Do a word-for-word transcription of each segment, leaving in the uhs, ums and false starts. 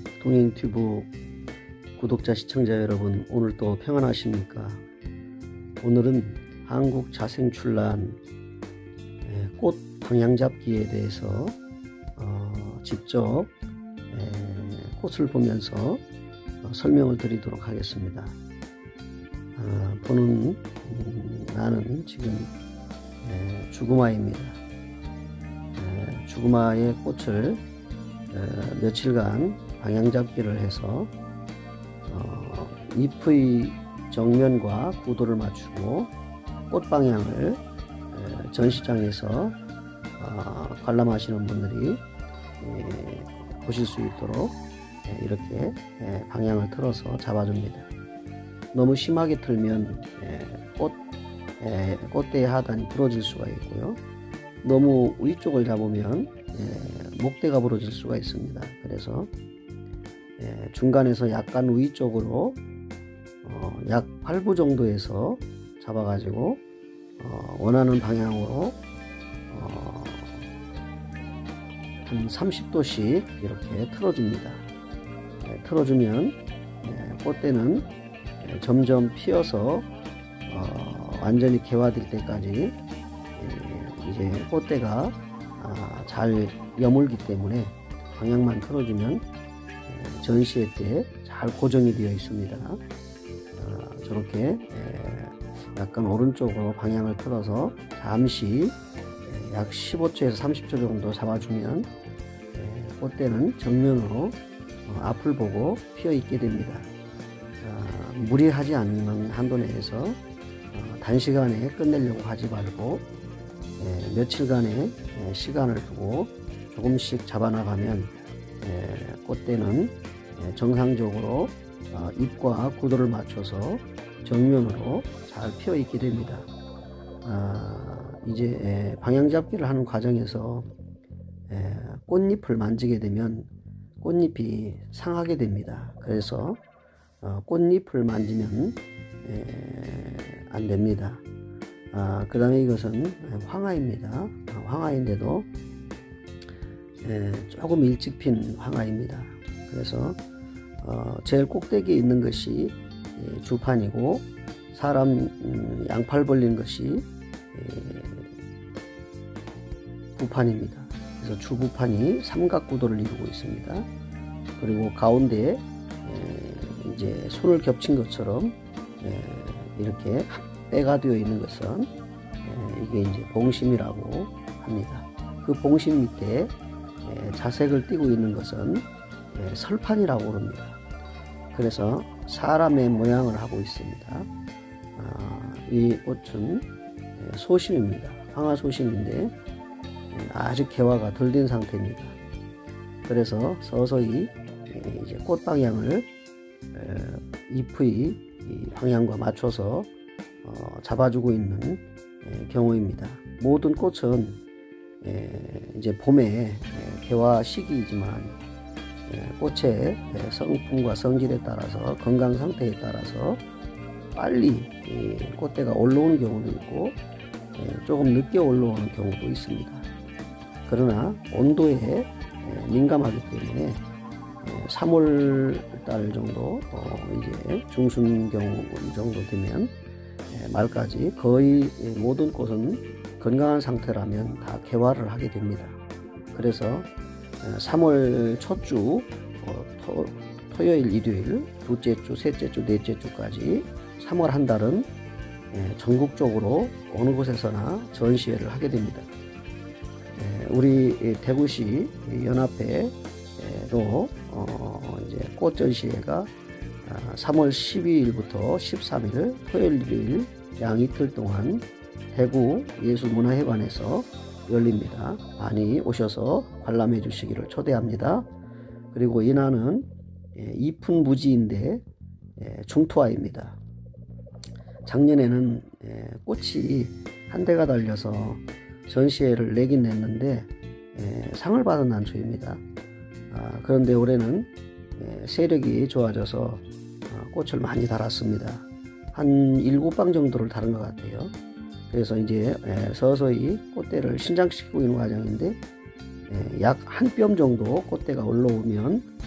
동행튜브 구독자 시청자 여러분, 오늘 또 평안하십니까? 오늘은 한국 자생출란 꽃 방향잡기에 대해서 어, 직접 에, 꽃을 보면서 어, 설명을 드리도록 하겠습니다. 어, 보는 음, 나는 지금 에, 주구마입니다. 에, 주구마의 꽃을 에, 며칠간 방향잡기를 해서 어, 잎의 정면과 구도를 맞추고 꽃 방향을 에, 전시장에서 어, 관람하시는 분들이 에, 보실 수 있도록 에, 이렇게 에, 방향을 틀어서 잡아줍니다. 너무 심하게 틀면 에, 꽃, 에, 꽃대의 하단이 부러질 수가 있고요. 너무 위쪽을 잡으면 에, 목대가 부러질 수가 있습니다. 그래서 에, 중간에서 약간 위쪽으로 어, 약 팔 부 정도에서 잡아가지고 어, 원하는 방향으로 어, 한 삼십 도씩 이렇게 틀어줍니다. 네, 틀어주면 네, 꽃대는 네, 점점 피어서 어, 완전히 개화될 때까지 네, 이제 꽃대가 아, 잘 여물기 때문에 방향만 틀어주면 네, 전시회 때 잘 고정이 되어 있습니다. 어, 저렇게 네, 약간 오른쪽으로 방향을 틀어서 잠시 약 십오 초에서 삼십 초 정도 잡아주면 꽃대는 정면으로 앞을 보고 피어 있게 됩니다. 무리하지 않는 한도 내에서 단시간에 끝내려고 하지 말고 며칠간의 시간을 두고 조금씩 잡아나가면 꽃대는 정상적으로 잎과 구도를 맞춰서 정면으로 잘 피어 있게 됩니다. 아, 이제 방향잡기를 하는 과정에서 꽃잎을 만지게 되면 꽃잎이 상하게 됩니다. 그래서 꽃잎을 만지면 안 됩니다. 아, 그 다음에 이것은 황화입니다. 황화인데도 조금 일찍 핀 황화입니다. 그래서 제일 꼭대기에 있는 것이 주판이고 사람 양팔 벌린 것이 부판입니다. 그래서 주부판이 삼각구도를 이루고 있습니다. 그리고 가운데에 이제 손을 겹친 것처럼 이렇게 때가 되어 있는 것은 이게 이제 봉심이라고 합니다. 그 봉심 밑에 자색을 띠고 있는 것은 설판이라고 합니다. 그래서 사람의 모양을 하고 있습니다. 이 꽃은 소심입니다. 황화소심인데 아직 개화가 덜 된 상태입니다. 그래서 서서히 이제 꽃 방향을 잎의 방향과 맞춰서 잡아주고 있는 경우입니다. 모든 꽃은 이제 봄에 개화 시기이지만 꽃의 성품과 성질에 따라서 건강 상태에 따라서 빨리 꽃대가 올라오는 경우도 있고 조금 늦게 올라오는 경우도 있습니다. 그러나 온도에 민감하기 때문에 삼월 달 정도 이제 중순경 정도 되면 말까지 거의 모든 꽃은 건강한 상태라면 다 개화를 하게 됩니다. 그래서 삼월 첫주 토, 토요일 일요일 둘째 주 셋째 주 넷째 주까지 삼월 한 달은 전국적으로 어느 곳에서나 전시회를 하게 됩니다. 우리 대구시 연합회로 이제 꽃 전시회가 삼월 십이일부터 십삼일 토요일 일요일 양 이틀 동안 대구 예술문화회관에서 열립니다. 많이 오셔서 관람해 주시기를 초대합니다. 그리고 이날은 잎은 무지인데 중투화입니다. 작년에는 꽃이 한 대가 달려서 전시회를 내긴 냈는데 상을 받은 난초입니다. 그런데 올해는 세력이 좋아져서 꽃을 많이 달았습니다. 한 일곱 방 정도를 달은 것 같아요. 그래서 이제 서서히 꽃대를 신장시키고 있는 과정인데 약 한 뼘 정도 꽃대가 올라오면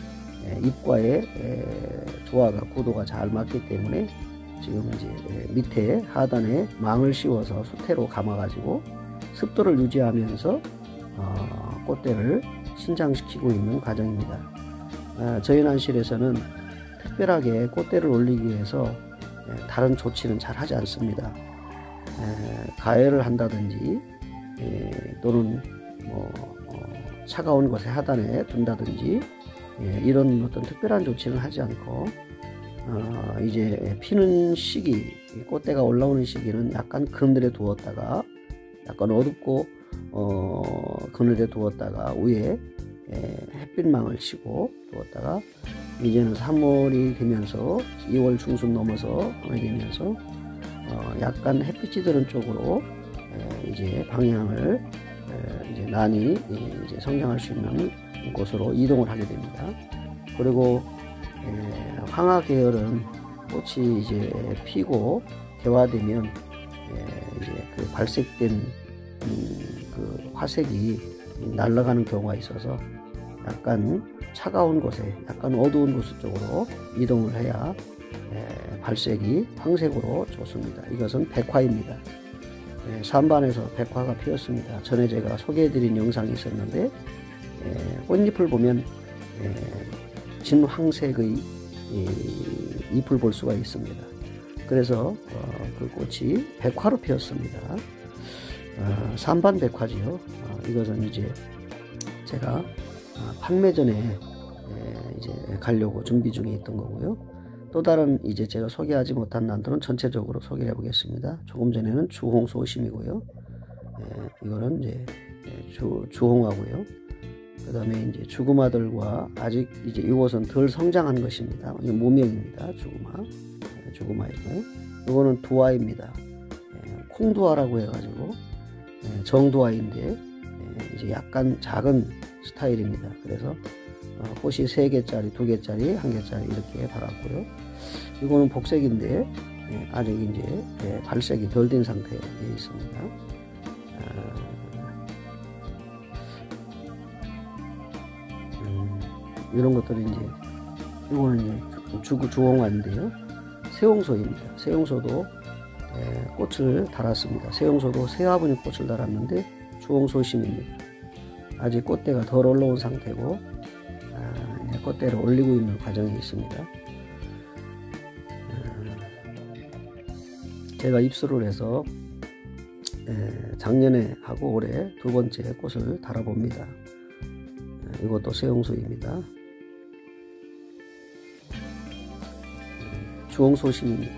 잎과의 조화가 구도가 잘 맞기 때문에 지금 이제 밑에 하단에 망을 씌워서 수태로 감아 가지고 습도를 유지하면서 어, 꽃대를 신장시키고 있는 과정입니다. 아, 저희 난실에서는 특별하게 꽃대를 올리기 위해서 다른 조치는 잘 하지 않습니다. 에, 가열을 한다든지 에, 또는 뭐 어, 차가운 곳에 하단에 둔다든지 예, 이런 어떤 특별한 조치는 하지 않고 어, 이제 피는 시기, 꽃대가 올라오는 시기는 약간 그늘에 두었다가 약간 어둡고 어, 그늘에 두었다가 위에 에, 햇빛망을 치고 두었다가 이제는 삼월이 되면서 이월 중순 넘어서 삼월이 되면서 어, 약간 햇빛이 드는 쪽으로 에, 이제 방향을 에, 이제 난이 이제 성장할 수 있는 곳으로 이동을 하게 됩니다. 그리고 에, 황화 계열은 꽃이 이제 피고 개화되면 에, 이제 그 발색된 음, 그 화색이 날아가는 경우가 있어서 약간 차가운 곳에 약간 어두운 곳 쪽으로 이동을 해야 에, 발색이 황색으로 좋습니다. 이것은 백화입니다. 에, 산반에서 백화가 피었습니다. 전에 제가 소개해드린 영상이 있었는데 에, 꽃잎을 보면 에, 진황색의 이, 잎을 볼 수가 있습니다. 그래서 어, 그 꽃이 백화로 피었습니다. 어, 산반 백화지요. 어, 이것은 이제 제가 어, 판매 전에 에, 이제 가려고 준비 중에 있던 거고요. 또 다른 이제 제가 소개하지 못한 난들은 전체적으로 소개해 보겠습니다. 조금 전에는 주홍소심이고요. 에, 이거는 이제 주, 주홍하고요. 그 다음에 이제 주구마들과 아직 이제 이것은 덜 성장한 것입니다. 이거 무명입니다. 주구마. 에, 주구마이고. 이거는 두화입니다. 에, 콩두화라고 해가지고 에, 정두화인데 에, 이제 약간 작은 스타일입니다. 그래서 어, 꽃이 세 개짜리, 두 개짜리, 한 개짜리 이렇게 달았고요. 이거는 복색인데 예, 아직 이제 예, 발색이 덜 된 상태에 있습니다. 아, 음, 이런 것들이 이제 이거는 이제 주, 주홍화인데요. 새홍소입니다. 새홍소도 예, 꽃을 달았습니다. 새홍소도 세 화분의 꽃을 달았는데 주홍소심입니다. 아직 꽃대가 덜 올라온 상태고 아, 이제 꽃대를 올리고 있는 과정이 있습니다. 아, 제가 입수를 해서 에, 작년에 하고 올해 두 번째 꽃을 달아봅니다. 아, 이것도 새홍소입니다. 주홍소심입니다.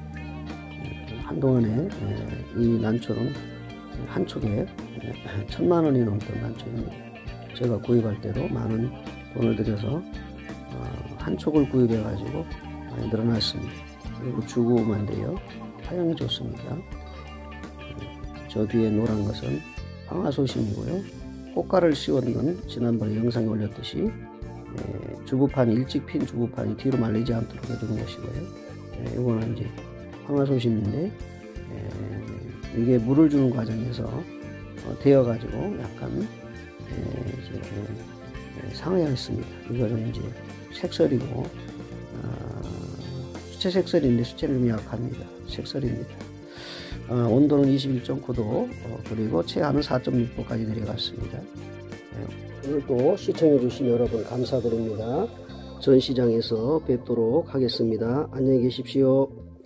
한동안에 에, 이 난초는 한 촉에 천만 원이 넘던 난초입니다. 제가 구입할 때도 많은 돈을 들여서 어, 한 촉을 구입해 가지고 많이 늘어났습니다. 그리고 주구마인데요. 화형이 좋습니다. 저 뒤에 노란 것은 황화소심이고요. 꽃가를 씌운 건 지난번에 영상에 올렸듯이 에, 주부판이 일찍 핀 주부판이 뒤로 말리지 않도록 해주는 것이고요. 에, 이거는 이제 황화소심인데 에, 이게 물을 주는 과정에서 어, 되어 가지고 약간 에, 이제 에, 상하였습니다. 이거는 이제 색설이고 어, 수채 색설인데 수채는 미약합니다. 색설입니다. 어, 온도는 이십일 점 구 도 어, 그리고 체하는 사 점 육 도까지 내려갔습니다. 네, 오늘도 시청해 주신 여러분 감사드립니다. 전 시장에서 뵙도록 하겠습니다. 안녕히 계십시오.